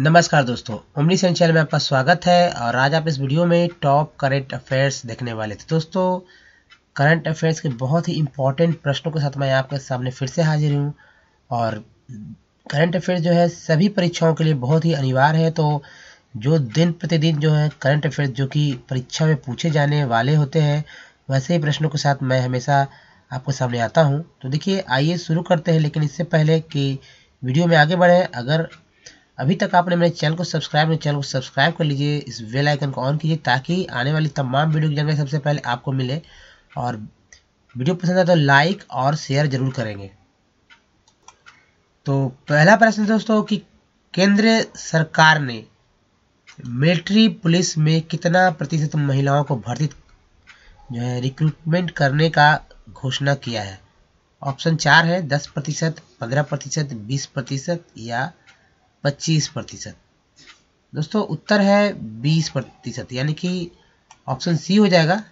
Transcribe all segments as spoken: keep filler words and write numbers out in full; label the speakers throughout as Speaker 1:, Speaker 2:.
Speaker 1: नमस्कार दोस्तों, omni Sen channel में आपका स्वागत है। और आज आप इस वीडियो में टॉप करंट अफेयर्स देखने वाले थे। दोस्तों, करंट अफेयर्स के बहुत ही इंपॉर्टेंट प्रश्नों के साथ मैं आपके सामने फिर से हाजिर हूँ। और करंट अफेयर्स जो है सभी परीक्षाओं के लिए बहुत ही अनिवार्य है। तो जो दिन प्रतिदिन जो है करंट अफेयर्स जो कि परीक्षा में पूछे जाने वाले होते हैं, वैसे ही प्रश्नों के साथ मैं हमेशा आपके सामने आता हूँ। तो देखिए, आइए शुरू करते हैं। लेकिन इससे पहले कि वीडियो में आगे बढ़े, अगर अभी तक आपने मेरे चैनल को सब्सक्राइब नहीं चैनल को सब्सक्राइब कर लीजिए, इस बेल आइकन को ऑन कीजिए ताकि आने वाली तमाम वीडियो की जानकारी सबसे पहले आपको मिले। और वीडियो पसंद आए तो लाइक और शेयर जरूर करेंगे। तो पहला प्रश्न दोस्तों कि केंद्र सरकार ने मिलिट्री पुलिस में कितना प्रतिशत महिलाओं को भर्ती जो है रिक्रूटमेंट करने का घोषणा किया है। ऑप्शन चार है, दस प्रतिशत, पंद्रह प्रतिशत, बीस प्रतिशत या पच्चीस प्रतिशत। दोस्तों, उत्तर है बीस प्रतिशत, यानी कि ऑप्शन सी हो जाएगा।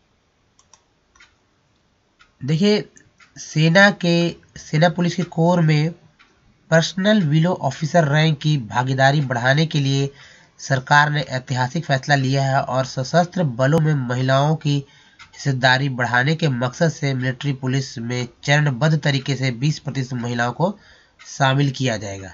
Speaker 1: देखिए, सेना के सेना पुलिस के कोर में पर्सनल विलो ऑफिसर रैंक की भागीदारी बढ़ाने के लिए सरकार ने ऐतिहासिक फैसला लिया है और सशस्त्र बलों में महिलाओं की हिस्सेदारी बढ़ाने के मकसद से मिलिट्री पुलिस में चरणबद्ध तरीके से बीस प्रतिशत महिलाओं को शामिल किया जाएगा।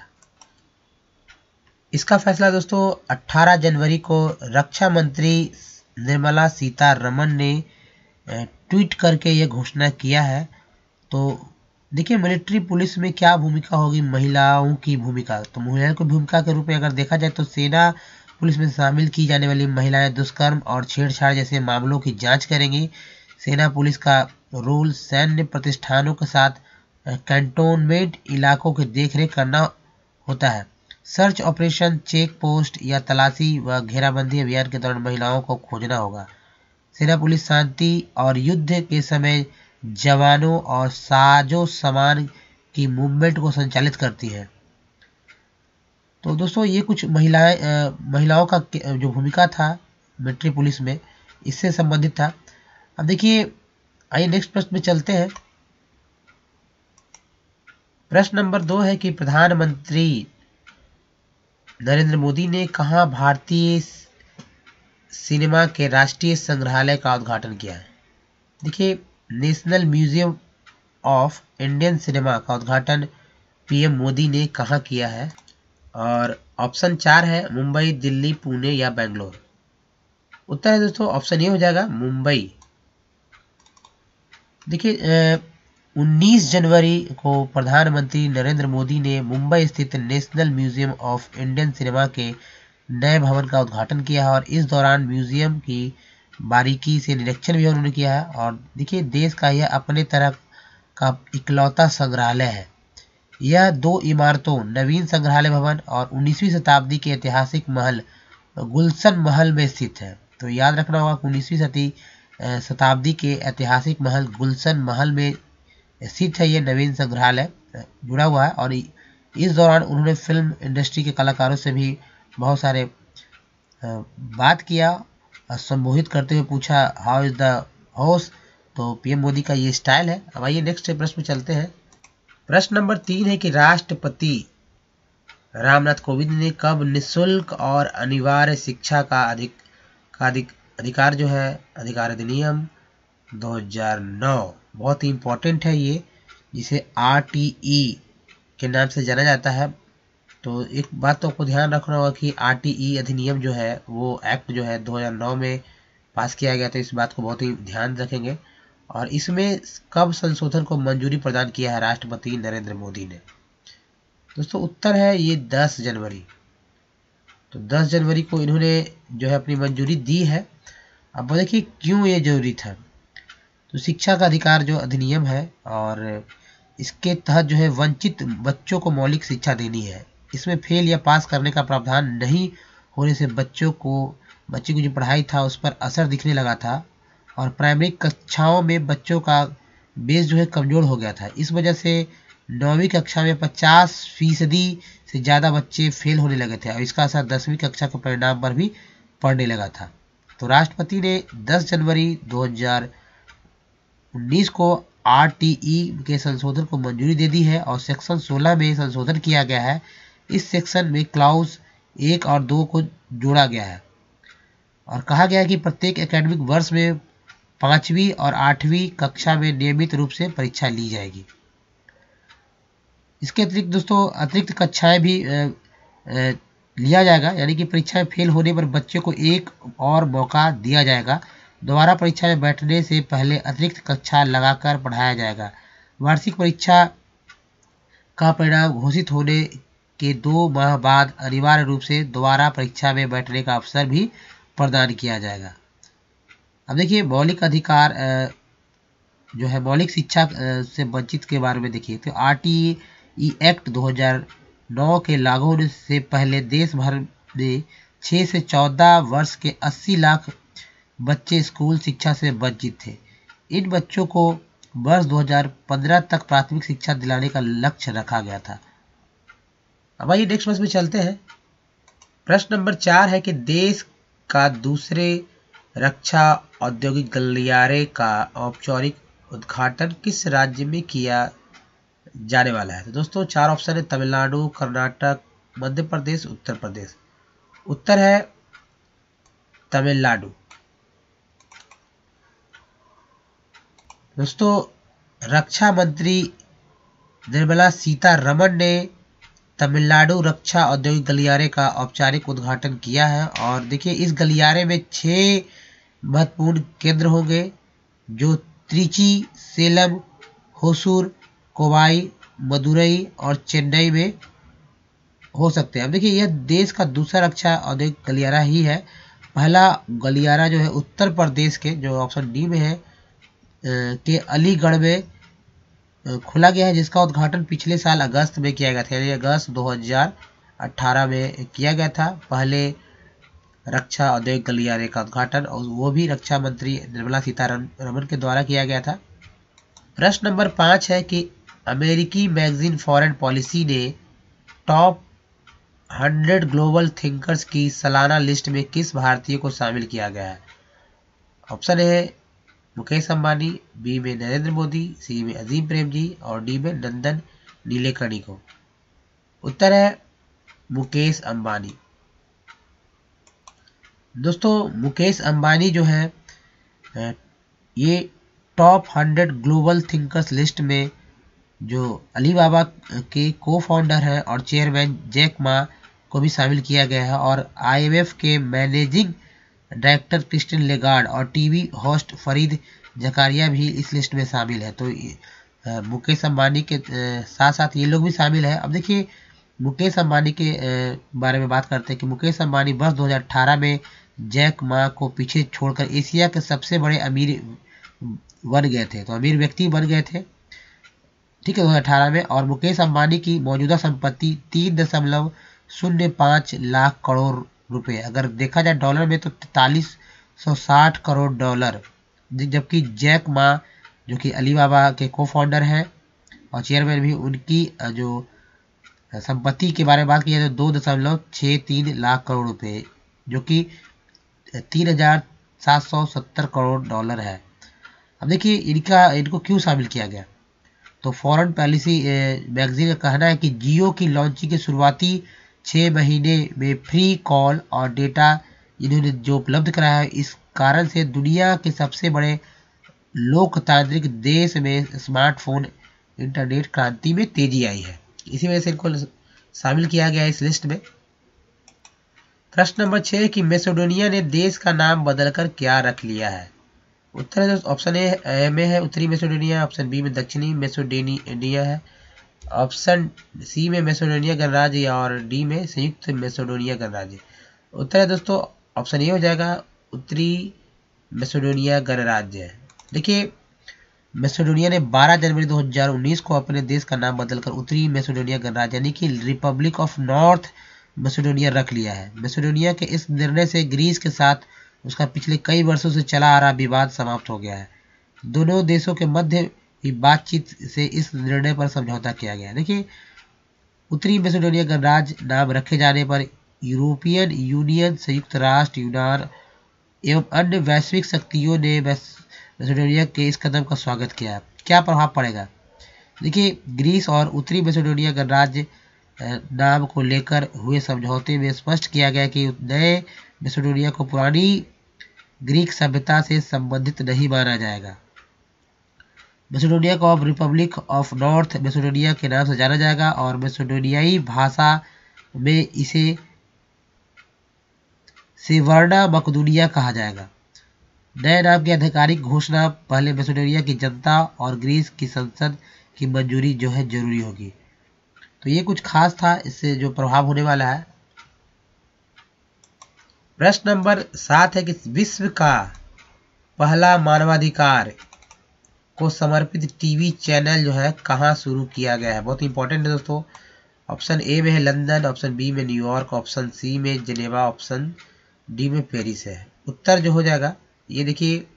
Speaker 1: इसका फैसला दोस्तों अठारह जनवरी को रक्षा मंत्री निर्मला सीतारमण ने ट्वीट करके यह घोषणा किया है। तो देखिए, मिलिट्री पुलिस में क्या भूमिका होगी, महिलाओं की भूमिका। तो महिलाओं की भूमिका के रूप में अगर देखा जाए तो सेना पुलिस में शामिल की जाने वाली महिलाएं दुष्कर्म और छेड़छाड़ जैसे मामलों की जांच करेंगी। सेना पुलिस का रोल सैन्य प्रतिष्ठानों के साथ कैंटोनमेंट इलाकों की देखरेख करना होता है। सर्च ऑपरेशन, चेक पोस्ट या तलाशी व घेराबंदी अभियान के दौरान महिलाओं को खोजना होगा। सेना पुलिस शांति और युद्ध के समय जवानों और साजो सामान की मूवमेंट को संचालित करती है। तो दोस्तों, ये कुछ महिलाएं महिलाओं का जो भूमिका था मिलिट्री पुलिस में, इससे संबंधित था। अब देखिए, आइए नेक्स्ट प्रश्न में चलते हैं। प्रश्न नंबर दो है कि प्रधानमंत्री नरेंद्र मोदी ने कहाँ भारतीय सिनेमा के राष्ट्रीय संग्रहालय का उद्घाटन किया है। देखिए, national museum of Indian cinema का उद्घाटन पीएम मोदी ने कहाँ किया है। और ऑप्शन चार है, मुंबई, दिल्ली, पुणे या बेंगलोर। उत्तर है दोस्तों ऑप्शन ए हो जाएगा, मुंबई। देखिए, उन्नीस जनवरी को प्रधानमंत्री नरेंद्र मोदी ने मुंबई स्थित national museum of Indian cinema के नए भवन का उद्घाटन किया है। और इस दौरान म्यूजियम की बारीकी से निरीक्षण भी उन्होंने किया है। और देखिए, देश का यह अपने तरह का इकलौता संग्रहालय है। यह दो इमारतों, नवीन संग्रहालय भवन और उन्नीसवीं शताब्दी के ऐतिहासिक महल गुलशन महल में स्थित है। तो याद रखना होगा कि उन्नीसवीं सदी शताब्दी के ऐतिहासिक महल गुलशन महल में स्थित है ये नवीन संग्रहालय जुड़ा हुआ है। और इस दौरान उन्होंने फिल्म इंडस्ट्री के कलाकारों से भी बहुत सारे बात किया, संबोधित करते हुए पूछा, हाउ इज द हाउस। तो पीएम मोदी का ये स्टाइल है। अब आइए नेक्स्ट प्रश्न में चलते हैं। प्रश्न नंबर तीन है कि राष्ट्रपति रामनाथ कोविंद ने कब निःशुल्क और अनिवार्य शिक्षा का अधिक का अधिक अधिकार जो है अधिकार अधिनियम दो हज़ार नौ, बहुत ही इम्पोर्टेंट है ये, जिसे आरटीई के नाम से जाना जाता है। तो एक बात तो आपको ध्यान रखना होगा कि आरटीई अधिनियम जो है वो एक्ट जो है दो हज़ार नौ में पास किया गया। तो इस बात को बहुत ही ध्यान रखेंगे। और इसमें कब संशोधन को मंजूरी प्रदान किया है राष्ट्रपति नरेंद्र मोदी ने। दोस्तों, उत्तर है ये दस जनवरी। तो दस जनवरी को इन्होंने जो है अपनी मंजूरी दी है। अब देखिए क्यों ये जरूरी था। तो शिक्षा का अधिकार जो अधिनियम है और इसके तहत जो है वंचित बच्चों को मौलिक शिक्षा देनी है। इसमें फेल या पास करने का प्रावधान नहीं होने से बच्चों को बच्चे की जो पढ़ाई था उस पर असर दिखने लगा था। और प्राइमरी कक्षाओं में बच्चों का बेस जो है कमज़ोर हो गया था। इस वजह से नौवीं कक्षा में पचास फीसदी से ज़्यादा बच्चे फेल होने लगे थे और इसका असर दसवीं कक्षा के परिणाम पर भी पड़ने लगा था। तो राष्ट्रपति ने दस जनवरी दो हज़ार उन्नीस को आरटीई के संशोधन को मंजूरी दे दी है और सेक्शन सोलह में संशोधन किया गया है। इस सेक्शन में क्लाउज एक और दो को जोड़ा गया है और कहा गया है कि प्रत्येक एकेडमिक वर्ष में पांचवी और आठवीं कक्षा में नियमित रूप से परीक्षा ली जाएगी। इसके अतिरिक्त दोस्तों अतिरिक्त कक्षाएं भी आ, आ, लिया जाएगा, यानी कि परीक्षा में फेल होने पर बच्चे को एक और मौका दिया जाएगा। दोबारा परीक्षा में बैठने से पहले अतिरिक्त कक्षा लगाकर पढ़ाया जाएगा। वार्षिक परीक्षा का परिणाम घोषित होने के दो माह बाद अनिवार्य रूप से दोबारा परीक्षा में बैठने का अवसर भी प्रदान किया जाएगा। अब देखिए मौलिक अधिकार जो है मौलिक शिक्षा से वंचित के बारे में देखिए तो आर टी ई एक्ट दो हज़ार नौ के लागू होने से पहले देश भर में छह से चौदह वर्ष के अस्सी लाख बच्चे स्कूल शिक्षा से वंचित थे। इन बच्चों को वर्ष दो हज़ार पंद्रह तक प्राथमिक शिक्षा दिलाने का लक्ष्य रखा गया था। अब आइए नेक्स्ट प्रश्न में चलते हैं। प्रश्न नंबर चार है कि देश का दूसरे रक्षा औद्योगिक गलियारे का औपचारिक उद्घाटन किस राज्य में किया जाने वाला है। तो दोस्तों चार ऑप्शन है तमिलनाडु, कर्नाटक, मध्य प्रदेश, उत्तर प्रदेश। उत्तर है तमिलनाडु। दोस्तों रक्षा मंत्री निर्मला सीतारमण ने तमिलनाडु रक्षा औद्योगिक गलियारे का औपचारिक उद्घाटन किया है और देखिए इस गलियारे में छह महत्वपूर्ण केंद्र होंगे जो त्रिची, सेलम, होसूर, कोवाई, मदुरई और चेन्नई में हो सकते हैं। अब देखिए यह देश का दूसरा रक्षा औद्योगिक गलियारा ही है। पहला गलियारा जो है उत्तर प्रदेश के जो ऑप्शन डी में है के अलीगढ़ में खुला गया है, जिसका उद्घाटन पिछले साल अगस्त में किया गया था, यानी अगस्त दो हज़ार अठारह में किया गया था पहले रक्षा औद्योगिक गलियारे का उद्घाटन, और वो भी रक्षा मंत्री निर्मला सीतारमण के द्वारा किया गया था। प्रश्न नंबर पाँच है कि अमेरिकी मैगजीन फॉरेन पॉलिसी ने टॉप हंड्रेड ग्लोबल थिंकर्स की सालाना लिस्ट में किस भारतीय को शामिल किया गया है। ऑप्शन है मुकेश अंबानी, बी में नरेंद्र मोदी, सी में अजीम प्रेमजी और डी में नंदन नीलेकणी को। उत्तर है मुकेश अंबानी। दोस्तों मुकेश अंबानी जो है ये top hundred global thinkers list में जो अलीबाबा के को फाउंडर हैं और चेयरमैन जैक मा को भी शामिल किया गया है, और आई एम एफ के मैनेजिंग डायरेक्टर क्रिस्टिन लेगार्ड और टीवी होस्ट फरीद जकारिया भी इस लिस्ट में शामिल है। तो मुकेश अंबानी के साथ साथ ये लोग भी शामिल है। अब देखिए मुकेश अंबानी के बारे में बात करते हैं कि मुकेश अंबानी वर्ष दो हज़ार अठारह में जैक मा को पीछे छोड़कर एशिया के सबसे बड़े अमीर बन गए थे, तो अमीर व्यक्ति बन गए थे, ठीक है, दो हज़ार अठारह में। और मुकेश अंबानी की मौजूदा संपत्ति तीन दशमलव शून्य पाँच लाख करोड़ रुपए, अगर देखा जाए डॉलर में तो तैतालीस सौ साठ करोड़ डॉलर, जबकि जैक मा जो कि अलीबाबा के को फाउंडर हैं और चेयरमैन भी, उनकी जो संपत्ति के बारे में बात की जाए तो दो दशमलव छः तीन लाख करोड़ रुपए, जो कि तीन हजार सात सौ सत्तर करोड़ डॉलर है। अब देखिए इनका इनको क्यों शामिल किया गया, तो फॉरेन पॉलिसी मैगजीन का कहना है कि जियो की लॉन्चिंग के शुरुआती छः महीने में फ्री कॉल और डेटा इन्होंने जो उपलब्ध कराया है, इस कारण से दुनिया के सबसे बड़े लोकतांत्रिक देश में स्मार्टफोन इंटरनेट क्रांति में तेजी आई है। इसी वजह से इनको शामिल किया गया इस लिस्ट में। प्रश्न नंबर छः कि मैसेडोनिया ने देश का नाम बदलकर क्या रख लिया है। उत्तर है ऑप्शन ए में है उत्तरी मैसेडोनिया, ऑप्शन बी में दक्षिणी मैसेडोनिया है, ऑप्शन सी में मैसेडोनिया गणराज्य और डी में संयुक्त मैसेडोनिया गणराज्य। उत्तर है दोस्तों ऑप्शन ए हो जाएगा, उत्तरी मैसेडोनिया गणराज्य। देखिए मैसेडोनिया ने बारह जनवरी दो हज़ार उन्नीस को अपने देश का नाम बदलकर उत्तरी मैसेडोनिया गणराज्य यानी कि रिपब्लिक ऑफ नॉर्थ मैसेडोनिया रख लिया है। मैसेडोनिया के इस निर्णय से ग्रीस के साथ उसका पिछले कई वर्षों से चला आ रहा विवाद समाप्त हो गया है। दोनों देशों के मध्य ही बातचीत से इस निर्णय पर समझौता किया गया है। देखिए उत्तरी मैसेडोनिया गणराज्य नाम रखे जाने पर यूरोपियन यूनियन, संयुक्त राष्ट्र, यूनान एवं अन्य वैश्विक शक्तियों ने मैसेडोनिया के इस कदम का स्वागत किया। क्या प्रभाव पड़ेगा, देखिए ग्रीस और उत्तरी मैसेडोनिया गणराज्य नाम को लेकर हुए समझौते में स्पष्ट किया गया कि नए मैसेडोनिया को पुरानी ग्रीक सभ्यता से संबंधित नहीं माना जाएगा। मैसेडोनिया को अब रिपब्लिक ऑफ नॉर्थ मैसेडोनिया के नाम से जाना जाएगा और मैसेडोनियाई भाषा में इसे सेवर्ना मकदूनिया कहा जाएगा। नए नाम की आधिकारिक घोषणा पहले मैसेडोनिया की जनता और ग्रीस की संसद की मंजूरी जो है जरूरी होगी। तो ये कुछ खास था, इससे जो प्रभाव होने वाला है। प्रश्न नंबर सात है कि विश्व का पहला मानवाधिकार को समर्पित टीवी चैनल जो है कहाँ शुरू किया गया है। बहुत इंपॉर्टेंट है दोस्तों। ऑप्शन ए में है लंदन, ऑप्शन बी में न्यूयॉर्क, ऑप्शन सी में जिनेवा, ऑप्शन डी में पेरिस है। उत्तर जो हो जाएगा ये देखिए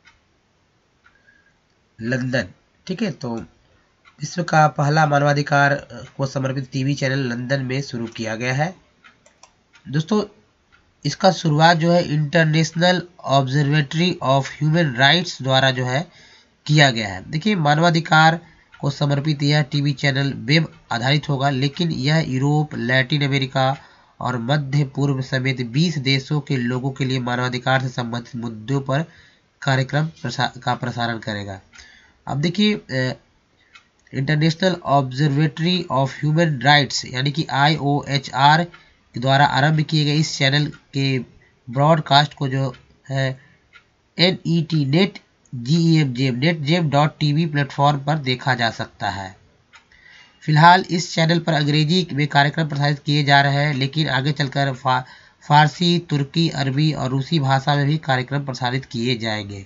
Speaker 1: लंदन। ठीक है, तो विश्व का पहला मानवाधिकार को समर्पित टीवी चैनल लंदन में शुरू किया गया है। दोस्तों इसका शुरुआत जो है international observatory of human rights द्वारा जो है किया गया है। देखिए मानवाधिकार को समर्पित यह टीवी चैनल वेब आधारित होगा, लेकिन यह यूरोप, लैटिन अमेरिका और मध्य पूर्व समेत बीस देशों के लोगों के लिए मानवाधिकार से संबंधित मुद्दों पर कार्यक्रम प्रसा, का प्रसारण करेगा। अब देखिए international observatory of human rights यानी कि आई ओ एच आर के द्वारा आरंभ किए गए इस चैनल के ब्रॉडकास्ट को जो है N E T net G E M gem net gem dot T V platform पर देखा जा सकता है। फिलहाल इस चैनल पर अंग्रेजी में कार्यक्रम प्रसारित किए जा रहे हैं, लेकिन आगे चलकर फा, फारसी, तुर्की, अरबी और रूसी भाषा में भी कार्यक्रम प्रसारित किए जाएंगे।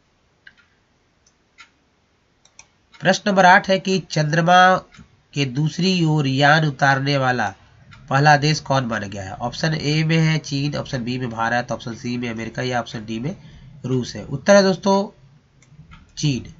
Speaker 1: प्रश्न नंबर आठ है कि चंद्रमा के दूसरी ओर यान उतारने वाला पहला देश कौन बन गया है। ऑप्शन ए में है चीन, ऑप्शन बी में भारत, ऑप्शन सी में अमेरिका या ऑप्शन डी में रूस है। उत्तर है दोस्तों चीन।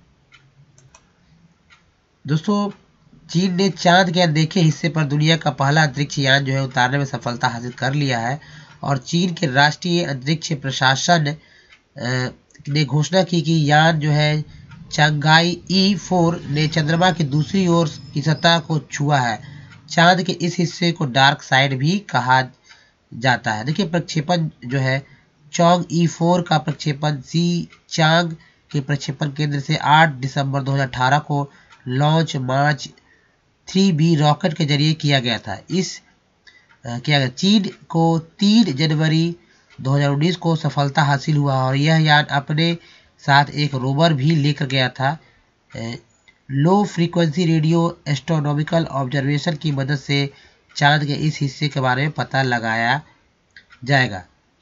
Speaker 1: दोस्तों चीन ने चांद के अनदेखे हिस्से पर दुनिया का पहला अंतरिक्ष यान जो है उतारने में सफलता हासिल कर लिया है और चीन के राष्ट्रीय अंतरिक्ष प्रशासन ने घोषणा की कि यान जो है चांगाई ई फोर ने चंद्रमा की दूसरी ओर की सतह को छुआ है। चांद के इस हिस्से को डार्क साइड भी कहा जाता है। देखिए प्रक्षेपण जो है चौंग ई फोर का प्रक्षेपण सी चांग के प्रक्षेपण केंद्र से आठ दिसंबर दो हज़ार अठारह को launch March three B rocket के जरिए किया गया था। इस आ, किया गया चीन को तीन जनवरी दो हज़ार उन्नीस को सफलता हासिल हुआ और यह यान अपने साथ एक रोवर भी लेकर गया था। Low frequency radio astronomical observation की मदद से चांद के इस हिस्से के बारे में पता लगाया जाएगा।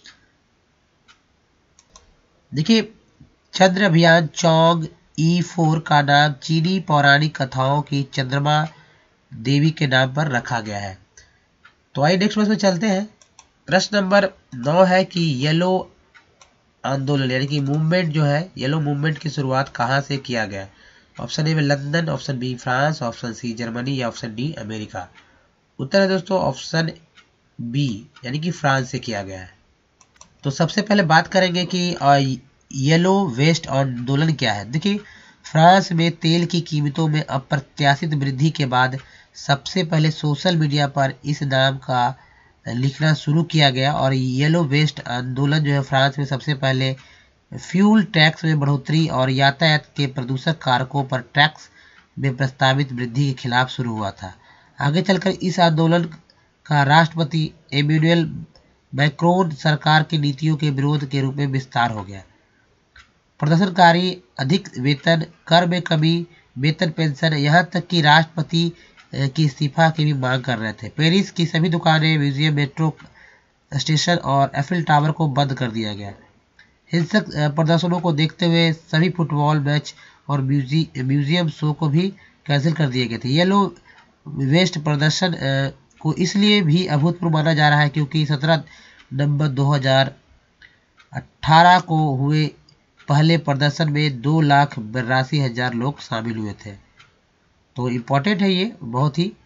Speaker 1: देखिए चंद्र अभियान चौंग ई फोर का नाम चीनी पौराणिक कथाओं की चंद्रमा देवी के नाम पर रखा गया है। तो आइए नेक्स्ट प्रश्न में चलते हैं। प्रश्न नंबर नौ है कि येलो आंदोलन यानी कि मूवमेंट जो है येलो मूवमेंट की शुरुआत कहाँ से किया गया। ऑप्शन ए में London, option B France, option C Germany या ऑप्शन डी अमेरिका। उत्तर है दोस्तों ऑप्शन बी यानी कि फ्रांस से किया गया है। तो सबसे पहले बात करेंगे कि येलो वेस्ट आंदोलन क्या है। देखिए फ्रांस में तेल की कीमतों में अप्रत्याशित वृद्धि के बाद सबसे पहले सोशल मीडिया पर इस नाम का लिखना शुरू किया गया और येलो वेस्ट आंदोलन जो है फ्रांस में सबसे पहले फ्यूल टैक्स में बढ़ोतरी और यातायात के प्रदूषक कारकों पर टैक्स में प्रस्तावित वृद्धि के खिलाफ शुरू हुआ था। आगे चलकर इस आंदोलन का राष्ट्रपति एमेनुएल मैक्रोन सरकार की नीतियों के विरोध के रूप में विस्तार हो गया। प्रदर्शनकारी अधिक वेतन, कर में कमी, वेतन पेंशन, यहाँ तक कि राष्ट्रपति की इस्तीफा की भी मांग कर रहे थे। पेरिस की सभी दुकानें, म्यूजियम, मेट्रो स्टेशन और एफिल टावर को बंद कर दिया गया। हिंसक प्रदर्शनों को देखते हुए सभी फुटबॉल मैच और म्यूजी म्यूजियम शो को भी कैंसिल कर दिए गए थे। येलो वेस्ट प्रदर्शन को इसलिए भी अभूतपूर्व माना जा रहा है क्योंकि सत्रह नवंबर दो हज़ार अठारह को हुए पहले प्रदर्शन में दो लाख बिरासी हजार लोग शामिल हुए थे। तो इम्पोर्टेंट है ये बहुत ही।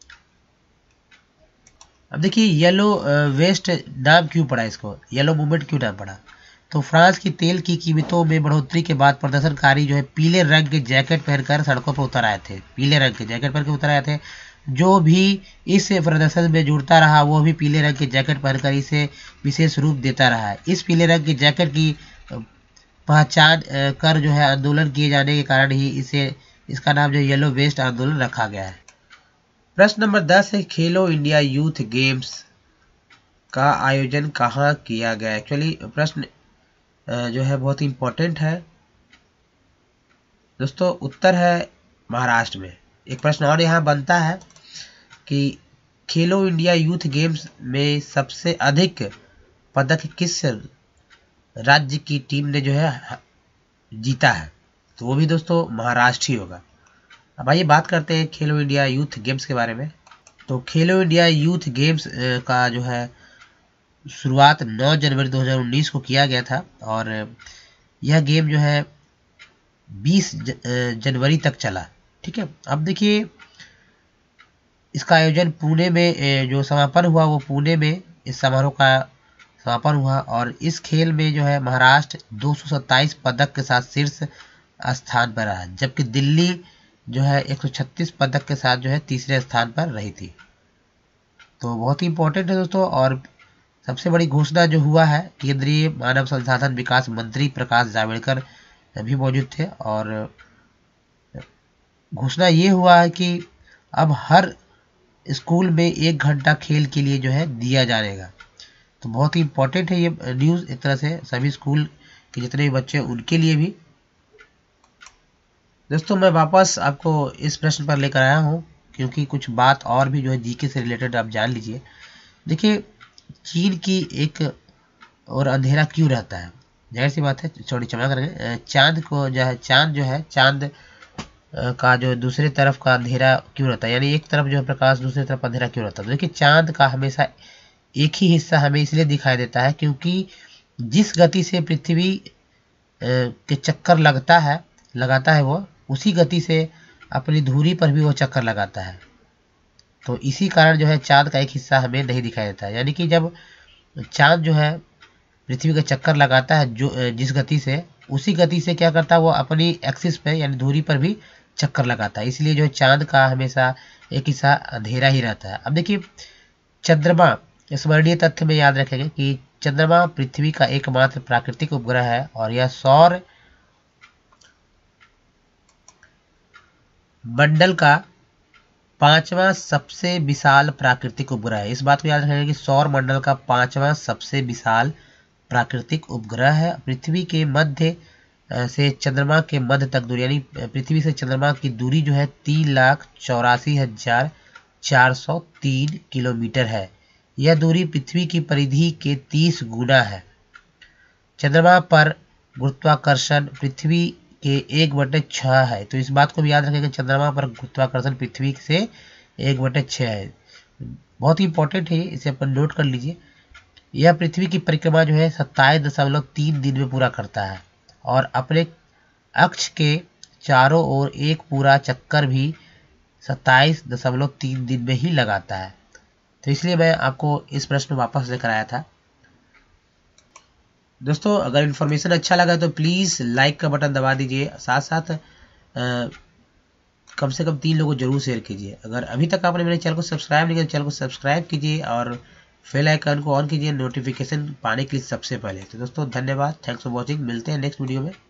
Speaker 1: अब देखिए येलो वेस्ट नाम क्यों पड़ा, इसको येलो मूवमेंट क्यों नाम पड़ा। तो फ्रांस की तेल की कीमतों में बढ़ोतरी के बाद प्रदर्शनकारी जो है पीले रंग के जैकेट पहनकर सड़कों पर उतर आए थे। पीले रंग के जैकेट पहन के उतर आए थे जो भी इस प्रदर्शन में जुड़ता रहा वो भी पीले रंग की जैकेट पहनकर इसे विशेष रूप देता रहा है। इस पीले रंग की जैकेट की पहचान कर जो है आंदोलन किए जाने के कारण ही इसे इसका नाम जो येलो वेस्ट आंदोलन रखा गया है। प्रश्न नंबर दस है, खेलो इंडिया यूथ गेम्स का आयोजन कहाँ किया गया। एक्चुअली प्रश्न जो है बहुत इंपॉर्टेंट है दोस्तों। उत्तर है महाराष्ट्र में। एक प्रश्न और यहाँ बनता है कि खेलो इंडिया यूथ गेम्स में सबसे अधिक पदक किस राज्य की टीम ने जो है जीता है, तो वो भी दोस्तों महाराष्ट्र ही होगा। अब आइए बात करते हैं खेलो इंडिया यूथ गेम्स के बारे में। तो खेलो इंडिया यूथ गेम्स का जो है शुरुआत नौ जनवरी दो हज़ार उन्नीस को किया गया था और यह गेम जो है बीस जनवरी तक चला। ठीक है, अब देखिए इसका आयोजन पुणे में जो समापन हुआ वो पुणे में इस समारोह का समापन हुआ और इस खेल में जो है महाराष्ट्र दो सौ सत्ताईस पदक के साथ शीर्ष स्थान पर रहा, जबकि दिल्ली जो है एक सौ छत्तीस पदक के साथ जो है तीसरे स्थान पर रही थी। तो बहुत ही इंपॉर्टेंट है दोस्तों। और सबसे बड़ी घोषणा जो हुआ है, केंद्रीय मानव संसाधन विकास मंत्री प्रकाश जावड़ेकर भी मौजूद थे और घोषणा ये हुआ है कि अब हर स्कूल में एक घंटा खेल के लिए जो है दिया जाएगा। तो बहुत ही इंपॉर्टेंट है ये न्यूज़ एक तरह से सभी स्कूल के जितने भी बच्चे उनके लिए भी। दोस्तों मैं वापस आपको इस प्रश्न पर लेकर आया हूँ क्योंकि कुछ बात और भी जो है जीके से रिलेटेड आप जान लीजिए। देखिए चीन की एक और अंधेरा क्यों रहता है, जाहिर सी बात है, छोटी क्षमा करेंगे, चांद को जो है चांद जो है चांद का जो दूसरे तरफ का अंधेरा क्यों रहता है, यानी एक तरफ जो है प्रकाश दूसरी तरफ अंधेरा क्यों रहता है। तो देखिए चांद का हमेशा एक ही हिस्सा हमें इसलिए दिखाई देता है क्योंकि जिस गति से पृथ्वी के चक्कर लगता है लगाता है वो उसी गति से अपनी धुरी पर भी वो चक्कर लगाता है। तो इसी कारण जो है चांद का एक हिस्सा हमें नहीं दिखाई देता है। यानी कि जब चांद जो है पृथ्वी का चक्कर लगाता है जो जिस गति से, उसी गति से क्या करता है वो अपनी एक्सिस पे यानी धुरी पर भी चक्कर लगाता है, इसलिए जो है चांद का हमेशा एक हिस्सा अंधेरा ही रहता है। अब देखिए चंद्रमा, स्मरणीय तथ्य में याद रखेंगे कि चंद्रमा पृथ्वी का एकमात्र प्राकृतिक उपग्रह है और यह सौर मंडल का पांचवा सबसे विशाल प्राकृतिक उपग्रह है। इस बात को याद रखेंगे कि सौर मंडल का पांचवा सबसे विशाल प्राकृतिक उपग्रह है। पृथ्वी के मध्य से चंद्रमा के मध्य तक दूरी, यानी पृथ्वी से चंद्रमा की दूरी जो है तीन लाख चौरासी हजार चार सौ तीन किलोमीटर है। यह दूरी पृथ्वी की परिधि के तीस गुना है। चंद्रमा पर गुरुत्वाकर्षण पृथ्वी के एक बटे छः है। तो इस बात को भी याद रखें कि चंद्रमा पर गुरुत्वाकर्षण पृथ्वी से एक बटे छः है। बहुत ही इंपॉर्टेंट है, इसे अपन नोट कर लीजिए। यह पृथ्वी की परिक्रमा जो है सत्ताईस दशमलव तीन दिन में पूरा करता है और अपने अक्ष के चारों ओर एक पूरा चक्कर भी सत्ताईस दशमलव तीन दिन में ही लगाता है। तो इसलिए मैं आपको इस प्रश्न वापस लेकर आया था। दोस्तों अगर इन्फॉर्मेशन अच्छा लगा तो प्लीज़ लाइक का बटन दबा दीजिए, साथ साथ आ, कम से कम तीन लोगों को जरूर शेयर कीजिए। अगर अभी तक आपने मेरे चैनल को सब्सक्राइब नहीं किया तो चैनल को सब्सक्राइब कीजिए और बेल आइकन को ऑन कीजिए नोटिफिकेशन पाने के लिए सबसे पहले। तो दोस्तों धन्यवाद, थैंक्स फॉर वॉचिंग, मिलते हैं नेक्स्ट वीडियो में।